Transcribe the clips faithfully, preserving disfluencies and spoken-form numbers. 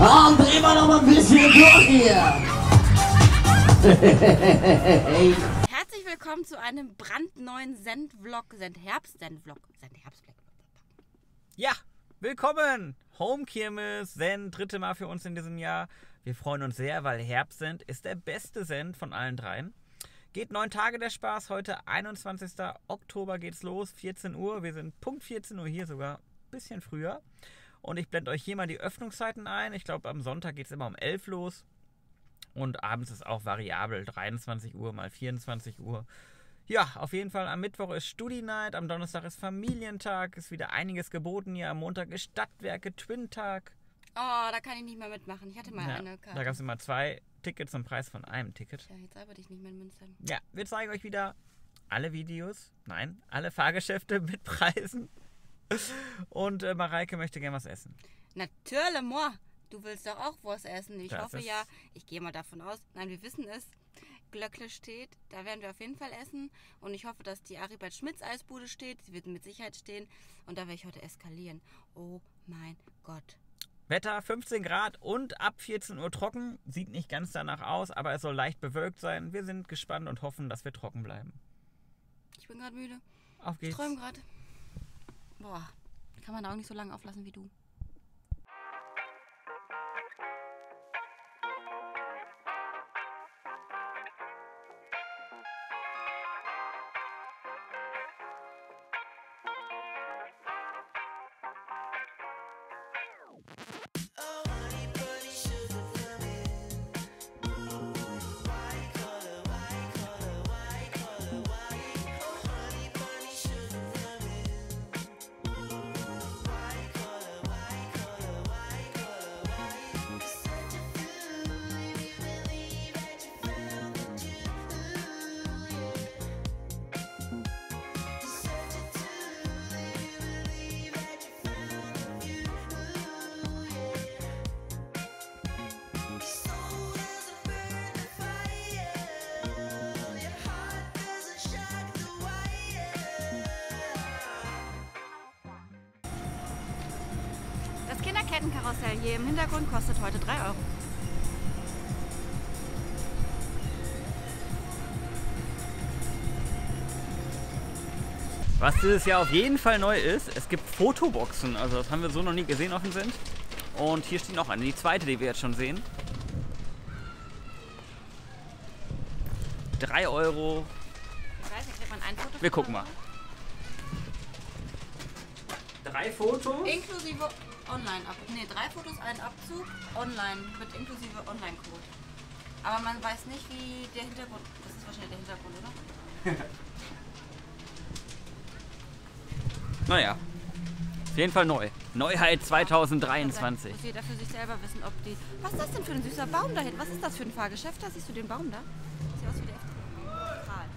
Komm, dreh mal noch mal ein bisschen durch hier. Herzlich willkommen zu einem brandneuen Send-Vlog, Send-Herbst-Send-Vlog, Send-Herbst-Vlog. Ja, willkommen! Home-Kirmes, Send, dritte Mal für uns in diesem Jahr. Wir freuen uns sehr, weil Herbst Send ist der beste Send von allen dreien. Geht neun Tage der Spaß, heute einundzwanzigsten Oktober geht's los, vierzehn Uhr. Wir sind Punkt vierzehn Uhr hier, sogar ein bisschen früher. Und ich blende euch hier mal die Öffnungszeiten ein. Ich glaube, am Sonntag geht es immer um elf los. Und abends ist auch variabel, dreiundzwanzig Uhr mal vierundzwanzig Uhr. Ja, auf jeden Fall am Mittwoch ist Studi-Night, am Donnerstag ist Familientag, ist wieder einiges geboten hier. Am Montag ist Stadtwerke, Twin-Tag. Oh, da kann ich nicht mehr mitmachen. Ich hatte mal Ja, eine Karte. da gab es immer zwei Tickets zum Preis von einem Ticket. Ja, jetzt arbeite ich nicht mehr in Münster. Ja, wir zeigen euch wieder alle Videos, nein, alle Fahrgeschäfte mit Preisen. Und äh, Mareike möchte gern was essen. Natürlich, moi. Du willst doch auch was essen. Ich Das hoffe ist- ja, ich gehe mal davon aus. Nein, wir wissen es. Glöckle steht, da werden wir auf jeden Fall essen. Und ich hoffe, dass die Aribert Schmitz Eisbude steht. Sie wird mit Sicherheit stehen. Und da werde ich heute eskalieren. Oh mein Gott. Wetter fünfzehn Grad und ab vierzehn Uhr trocken. Sieht nicht ganz danach aus, aber es soll leicht bewölkt sein. Wir sind gespannt und hoffen, dass wir trocken bleiben. Ich bin gerade müde. Auf Ich geht's. träume gerade. Boah, kann man auch nicht so lange auflassen wie du. Das Kinderkettenkarussell hier im Hintergrund kostet heute drei Euro. Was dieses Jahr auf jeden Fall neu ist, es gibt Fotoboxen. Also das haben wir so noch nie gesehen auf dem Send. Und hier steht noch eine, die zweite, die wir jetzt schon sehen. drei Euro. Ich weiß nicht, kriegt man ein Foto? Wir für gucken drei mal. Drei Fotos. Euro? Inklusive Online-Abzug. Ne, drei Fotos, ein Abzug, online, mit inklusive Online-Code. Aber man weiß nicht, wie der Hintergrund. Das ist wahrscheinlich der Hintergrund, oder? Naja, auf jeden Fall neu. Neuheit zweitausenddreiundzwanzig. Muss jeder für sich selber wissen, ob die. Was ist das denn für ein süßer Baum da hinten? Was ist das für ein Fahrgeschäft? Da siehst du den Baum da? Sieht aus wie der F D P. Karl.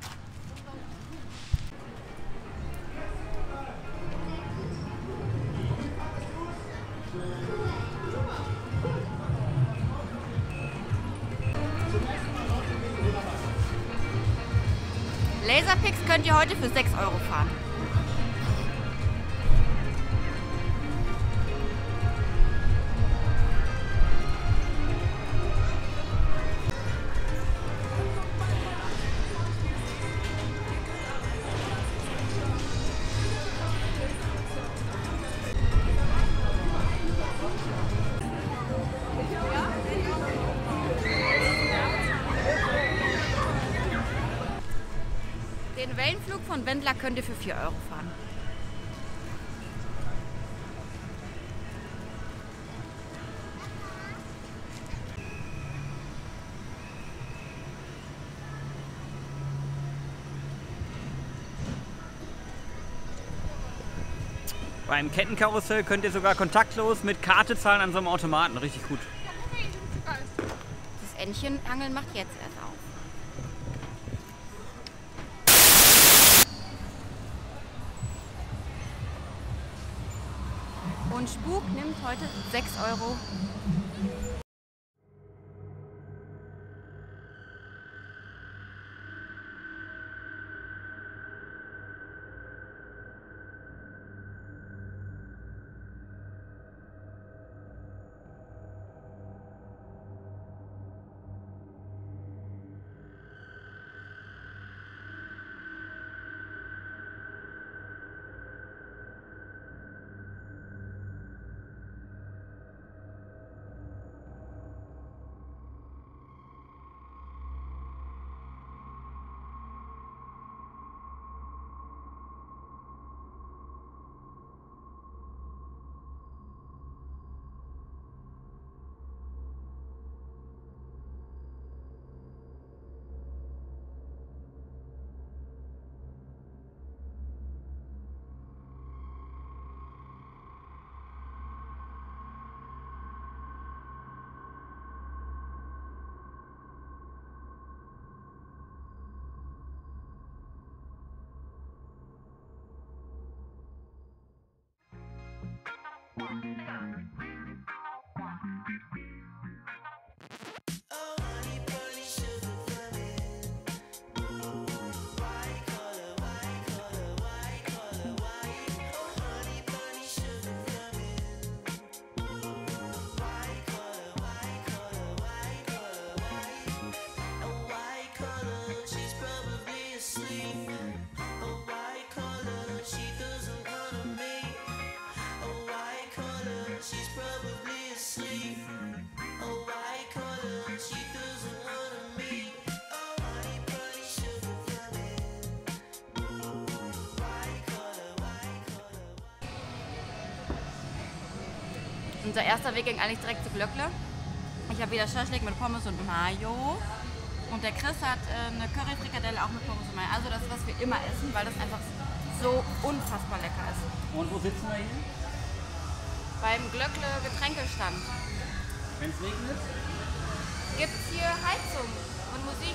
Laserpix könnt ihr heute für sechs Euro fahren. Den Wellenflug von Wendler könnt ihr für vier Euro fahren. Beim Kettenkarussell könnt ihr sogar kontaktlos mit Karte zahlen an so einem Automaten. Richtig gut. Das Entchenangeln macht jetzt erst auf. Und Spuk nimmt heute sechs Euro. Unser erster Weg ging eigentlich direkt zu Glöckle. Ich habe wieder Schaschlik mit Pommes und Mayo. Und der Chris hat äh, eine Curry-Frikadelle auch mit Pommes und Mayo. Also das, was wir immer essen, weil das einfach so unfassbar lecker ist. Und wo sitzen wir hier? Beim Glöckle Getränkestand. Wenn es regnet? Gibt es hier Heizung und Musik.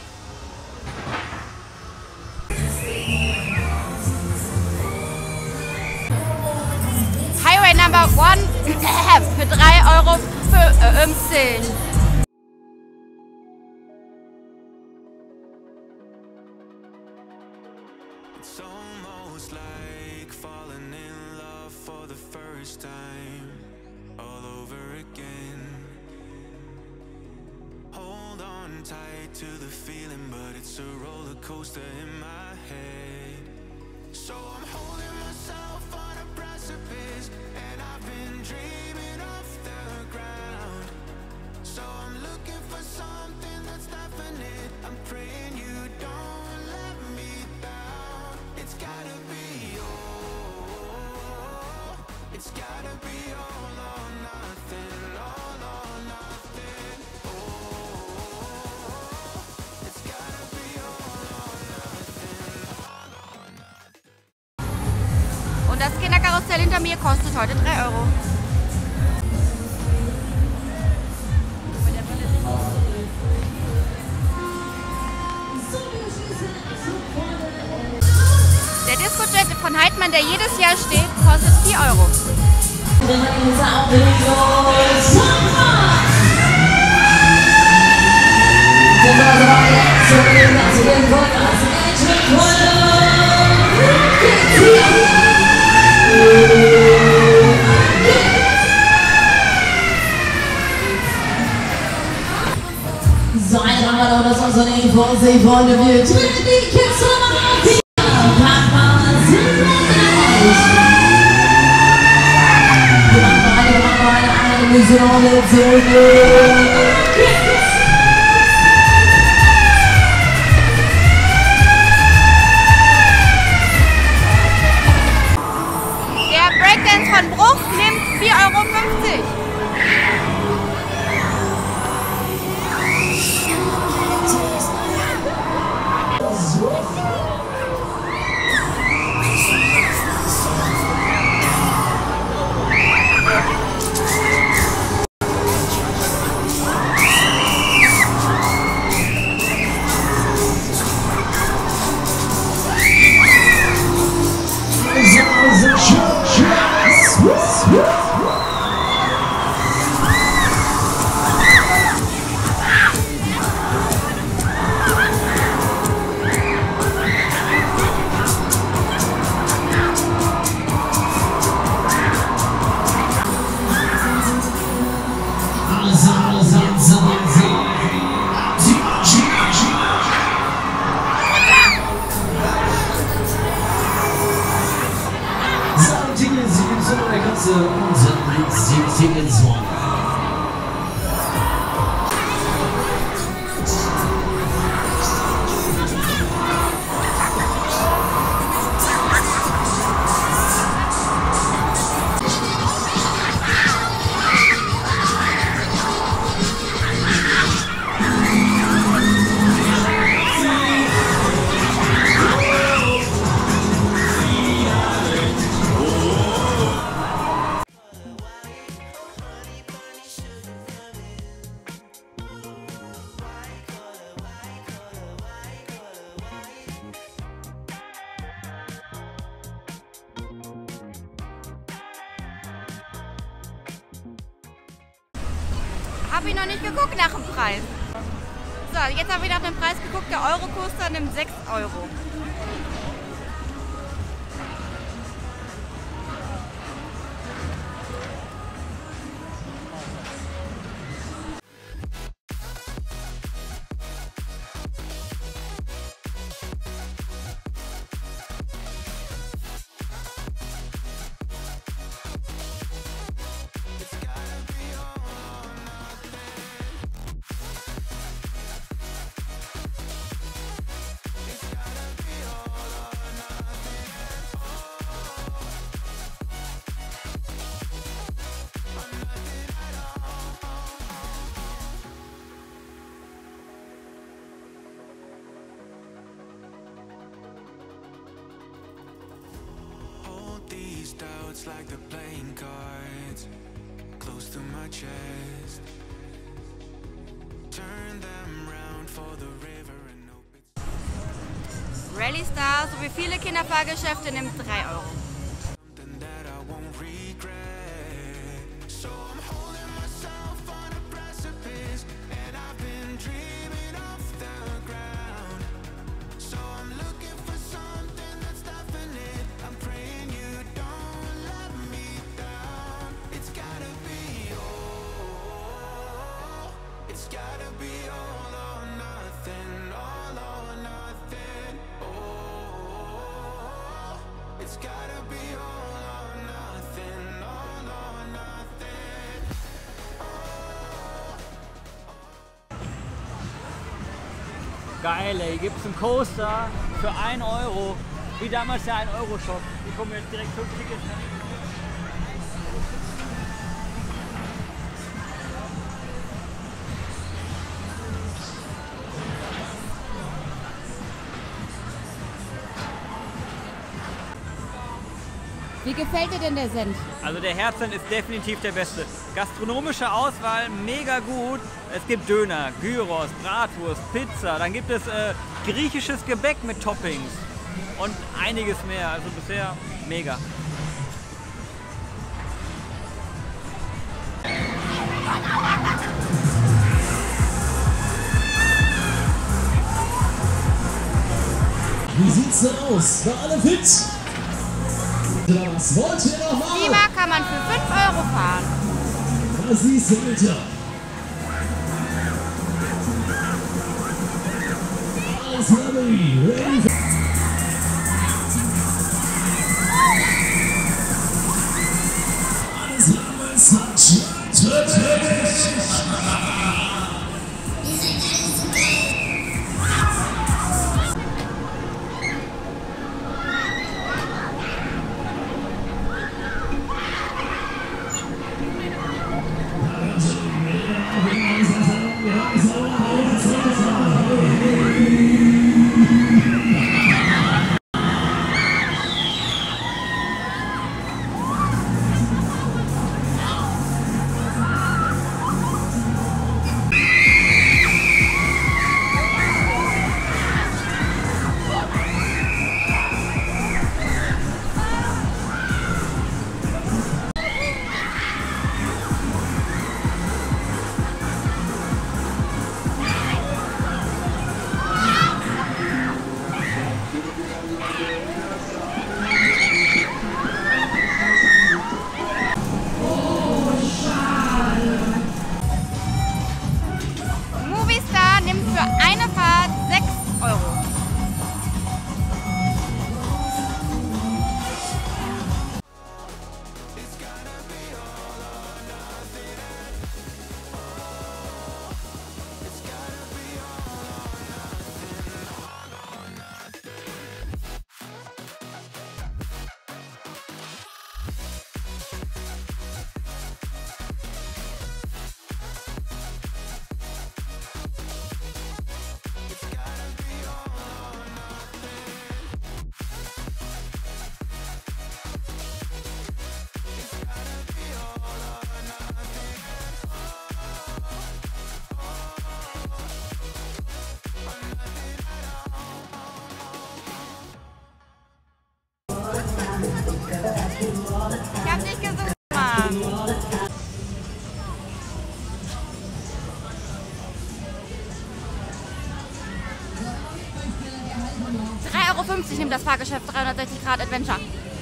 Highway Number One für drei Euro fünfzig. It's almost like falling in love for the first time, all over again. Hold on tight to the feeling, but it's a roller coaster in my head. So I'm holding myself on a precipice, and I've been dreaming off the ground. So I'm looking for something that's definite. I'm praying you don't let me down. It's gotta be all, it's gotta be all or nothing, all or nothing. Oh, it's gotta be all or nothing, all or nothing. Und das Kinderkarussell hinter mir kostet heute drei Euro. Der Disco-Jet von Heidmann, der jedes Jahr steht, kostet vier Euro. So ein Drama, das Unternehmen vor sich wollen wir die Kiste machen. Papa, sind wir gleich. Wir machen beide, wir machen beide, eine müssen alle zurück. Der Breakdance von Bruch nimmt vier Euro fünfzig. Habe ich noch nicht geguckt nach dem Preis. So, jetzt habe ich nach dem Preis geguckt. Der Eurocoaster nimmt sechs Euro. these doubts like the playing cards close to my chest. Turn them round for the river and hope it's Rally Star sowie viele Kinderfahrgeschäfte nimmt drei Euro. something that I won't regret. So I'm holding myself on a precipice, and I've been dreaming off the ground. So I'm looking for something that's definite. I'm praying you don't let me down. It's gotta be all. It's gotta be all or nothing. All or nothing. Oh, it's gotta be all or nothing. All or nothing. Geil, ey. Hier gibt es einen Coaster für ein Euro. Wie damals der ein Euro Shop. Hier kommen jetzt direkt fünf Tickets. Wie gefällt dir denn der Send? Also der Herbstsend ist definitiv der beste. Gastronomische Auswahl mega gut. Es gibt Döner, Gyros, Bratwurst, Pizza. Dann gibt es äh, griechisches Gebäck mit Toppings und einiges mehr. Also bisher mega. Wie sieht's denn aus? War alle fit? Was wollt ihr noch machen? Klima kann man für fünf Euro fahren. Was siehst du bitte? Alles ready, ready. Alles Lammes hat Schritt. Movistar nimmt für eine Fahrt sechs Euro. Ich hab dich gesucht, Mann. drei Euro fünfzig nimmt das Fahrgeschäft dreihundertsechzig Grad Adventure.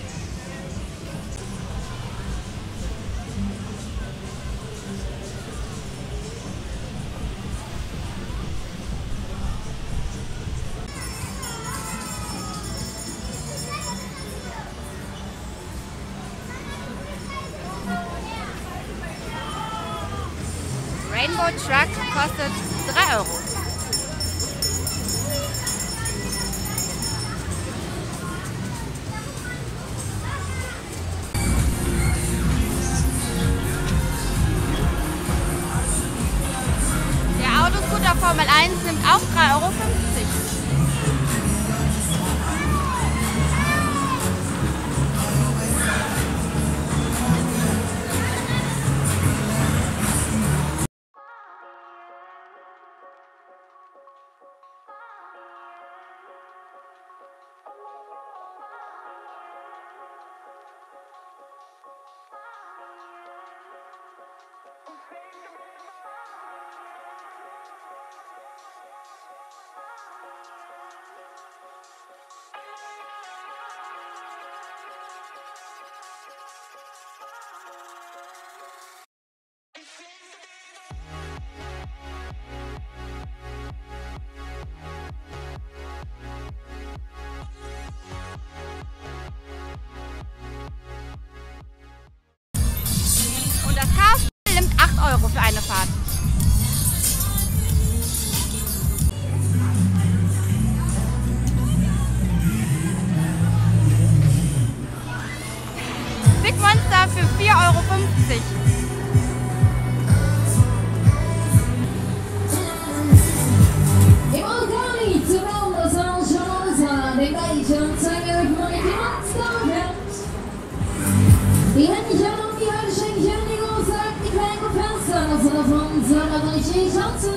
Rainbow Truck kostet drei Euro. Der Autoscooter Formel eins nimmt auch drei Euro fünfzig. Pizza für vier Euro fünfzig. Im Organi zu Raum San Charles, den gleichen Zeiger von der Finanzgabel. Die Händchen und die Höllenschenchen, die große, die kleinen Fenster, also davon soll man doch nicht hinschanzen.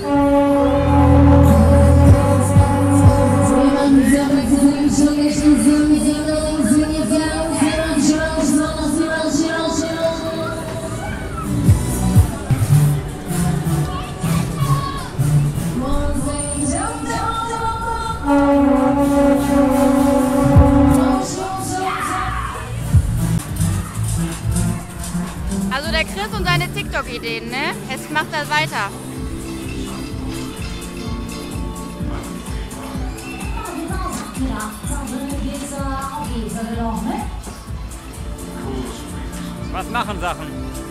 Also der Chris und seine TikTok-Ideen, ne? Jetzt macht er weiter. Was machen Sachen?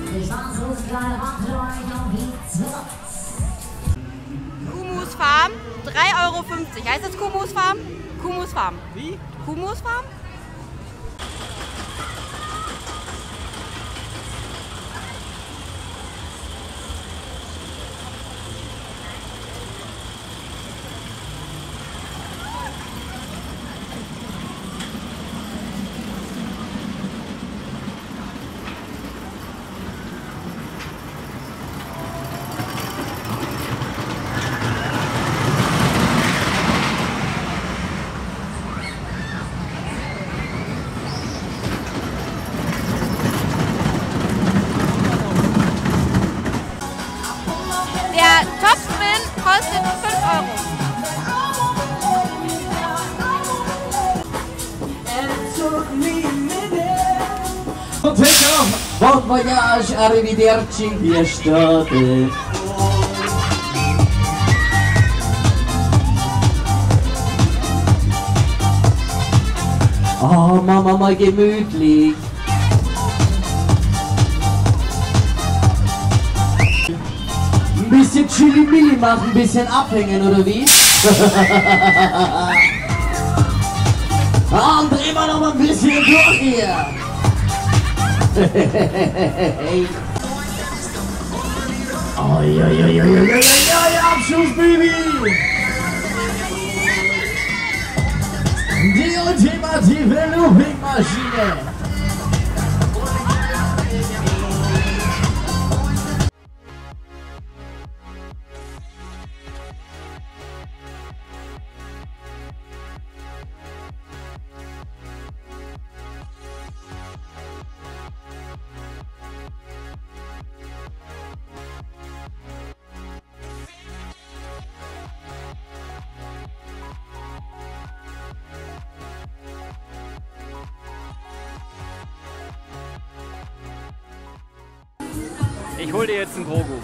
Kumus Farm, drei Euro fünfzig. Heißt das Kumus Farm? Kumus Farm. Wie? Kumus Farm? Der Topspin kostet fünf Euro. Take off! Bon voyage, arrivederci, die Estate. Oh, Mama, mal gemütlich. Ein bisschen Chili-Milli machen, ein bisschen abhängen, oder wie? Ah, und drehen wir noch mal ein bisschen durch hier. Oi, oi, oi, oi, oi, oi, oi, Abschuss, Baby! Die ultimative Looping-Maschine! Ich hol dir jetzt einen Grogu.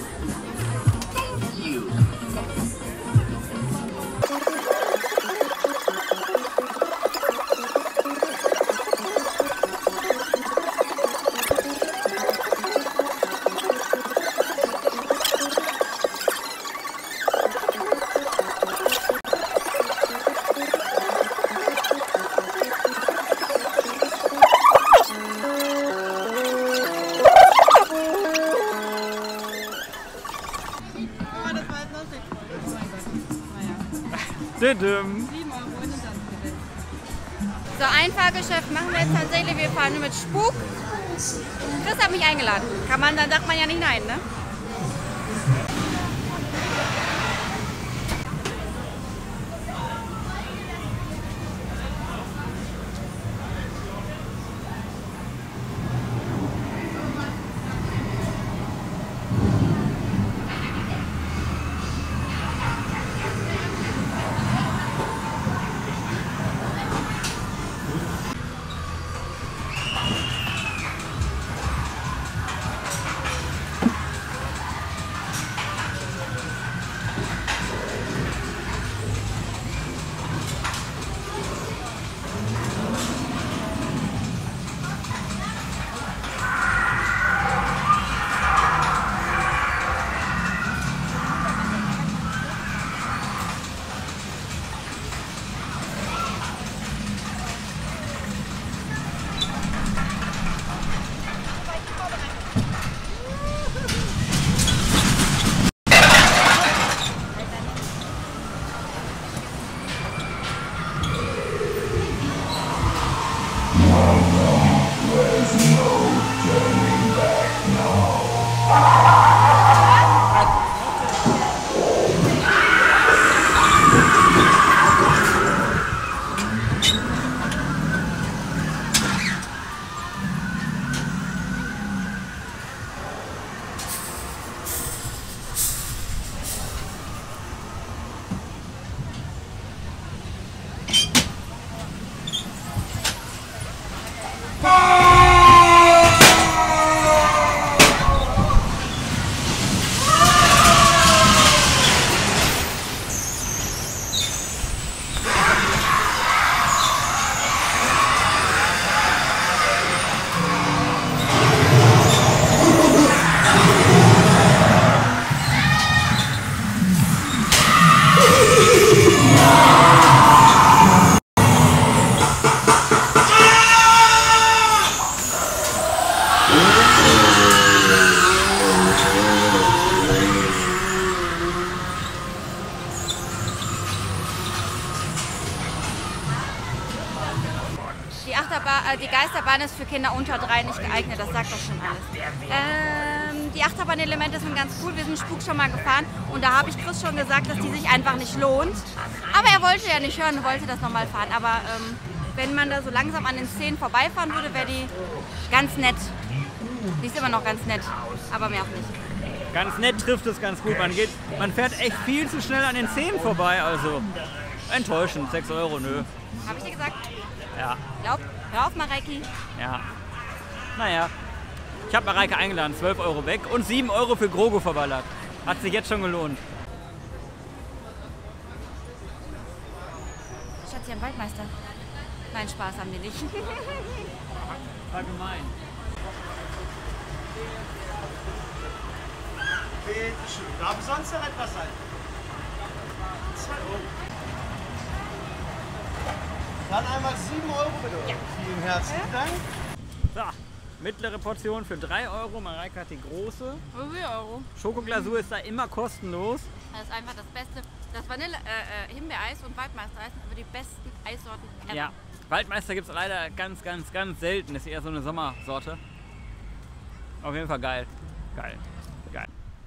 So, ein Fahrgeschäft machen wir jetzt tatsächlich. Wir fahren nur mit Spuk. Chris hat mich eingeladen. Kann man, dann sagt man ja nicht nein, ne? Die Achterbahn, äh, die Geisterbahn ist für Kinder unter drei nicht geeignet, das sagt doch schon alles. Ähm, die Achterbahn-Elemente sind ganz cool, wir sind Spuk schon mal gefahren und da habe ich Chris schon gesagt, dass die sich einfach nicht lohnt. Aber er wollte ja nicht hören, wollte das nochmal fahren. Aber ähm, wenn man da so langsam an den Szenen vorbeifahren würde, wäre die ganz nett. Die ist immer noch ganz nett, aber mehr auch nicht. Ganz nett trifft es ganz gut. Man, geht, man fährt echt viel zu schnell an den Szenen vorbei, also enttäuschend. sechs Euro, nö. Habe ich dir gesagt? Ja. Glaub, hör auf, Mareiki. Ja. Naja. Ich habe Mareike eingeladen, zwölf Euro weg und sieben Euro für Grogo verballert. Hat sich jetzt schon gelohnt. Schatz, hier ein Waldmeister. Nein, Spaß haben die nicht. Allgemein. Bitte schön. Darf sonst noch etwas sein? zwei Euro. Dann einmal sieben Euro bitte. Ja. Vielen herzlichen Dank. So, mittlere Portion für drei Euro. Mareike hat die große. vier Euro. Schokoglasur ist da immer kostenlos. Das ist einfach das Beste. Das Vanille, äh, Himbeereis und Waldmeistereis sind aber die besten Eissorten ever. Ja, Waldmeister gibt es leider ganz, ganz, ganz selten. Das ist eher so eine Sommersorte. Auf jeden Fall geil. Geil. Geil.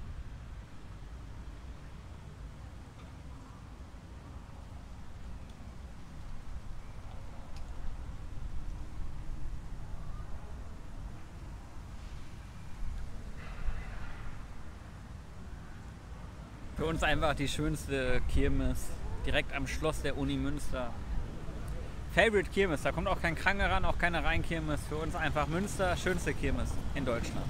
Für uns einfach die schönste Kirmes, direkt am Schloss der Uni Münster. Favorite Kirmes, da kommt auch kein Kranke ran, auch keine Rheinkirmes. Für uns einfach Münster, schönste Kirmes in Deutschland.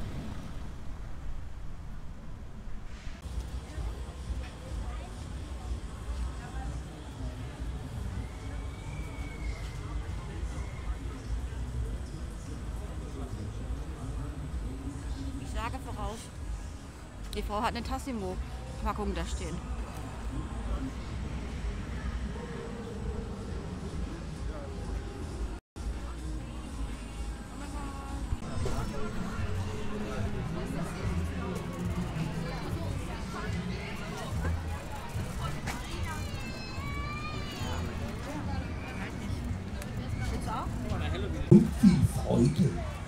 Ich sage voraus, die Frau hat eine Tassimo-Packung da stehen. Und viel Freude.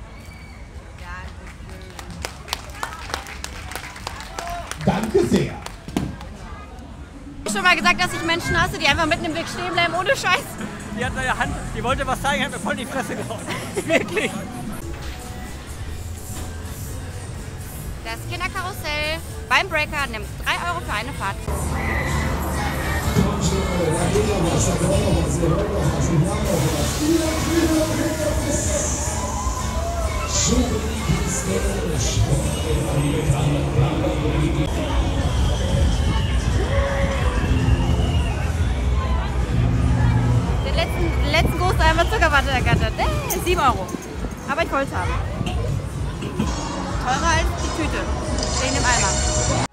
Danke sehr. Ich habe schon mal gesagt, dass ich Menschen hasse, die einfach mitten im Weg stehen bleiben, ohne Scheiß. Die hat seine Hand, die wollte was zeigen, hat mir voll in die Fresse gehauen. Wirklich. Das Kinderkarussell beim Breaker nimmt drei Euro für eine Fahrt. Den letzten, den letzten Groß einmal Zuckerwatte ergattert. Äh, sieben Euro. Aber ich wollte es haben. Teurer als die Tüte. Wegen dem Eimer.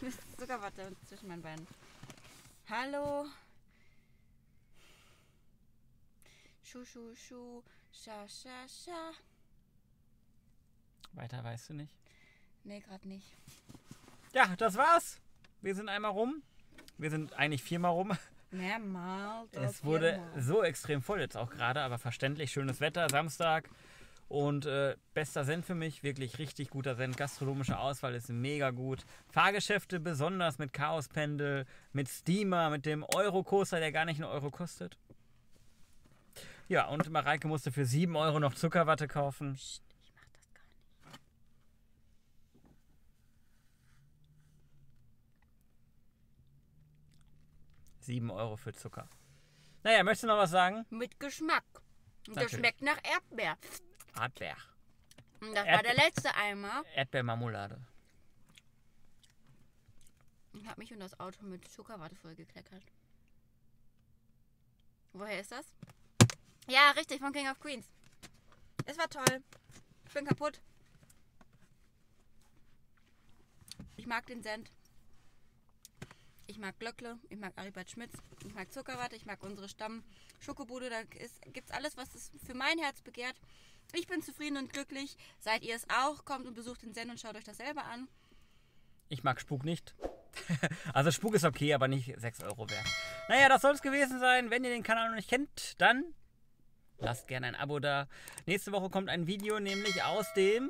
Zuckerwatte zwischen meinen Beinen. Hallo. Schu, schu, schu. Scha, scha, scha. Weiter weißt du nicht? Nee, gerade nicht. Ja, das war's. Wir sind einmal rum. Wir sind eigentlich viermal rum. Mehrmal. Es wurde so extrem voll jetzt auch gerade, aber verständlich. Schönes Wetter, Samstag. Und äh, bester Send für mich, wirklich richtig guter Send. Gastronomische Auswahl ist mega gut. Fahrgeschäfte besonders mit Chaospendel, mit Steamer, mit dem Euro-Coaster, der gar nicht einen Euro kostet. Ja, und Mareike musste für sieben Euro noch Zuckerwatte kaufen. Psst, ich mach das gar nicht. sieben Euro für Zucker. Naja, möchtest du noch was sagen? Mit Geschmack. Und das Natürlich. schmeckt nach Erdbeer. Erdbeer. Und das war Erdbe- der letzte Eimer. Erdbeermarmelade. Ich habe mich und das Auto mit Zuckerwatte vollgekleckert. Woher ist das? Ja, richtig, von King of Queens. Es war toll. Ich bin kaputt. Ich mag den Send. Ich mag Glöckle. Ich mag Aribert Schmitz. Ich mag Zuckerwatte. Ich mag unsere Stamm-Schokobude. Da gibt es alles, was es für mein Herz begehrt. Ich bin zufrieden und glücklich. Seid ihr es auch? Kommt und besucht den Send und schaut euch das selber an. Ich mag Spuk nicht. Also Spuk ist okay, aber nicht sechs Euro wert. Naja, das soll es gewesen sein. Wenn ihr den Kanal noch nicht kennt, dann lasst gerne ein Abo da. Nächste Woche kommt ein Video, nämlich aus dem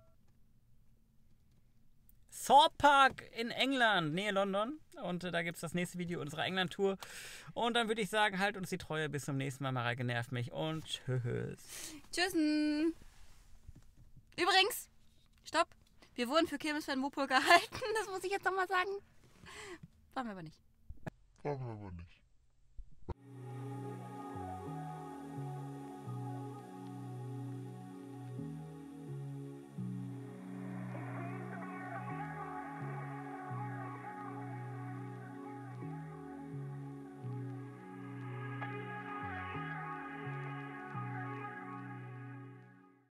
Thorpe Park in England, Nähe London. Und äh, da gibt es das nächste Video unserer England-Tour. Und dann würde ich sagen, halt uns die Treue. Bis zum nächsten Mal. Mareike nervt mich. Und tschüss. Tschüssen. Übrigens, stopp. Wir wurden für Kirmes Van Mopol gehalten. Das muss ich jetzt nochmal sagen. Waren wir aber nicht. Brauchen wir aber nicht.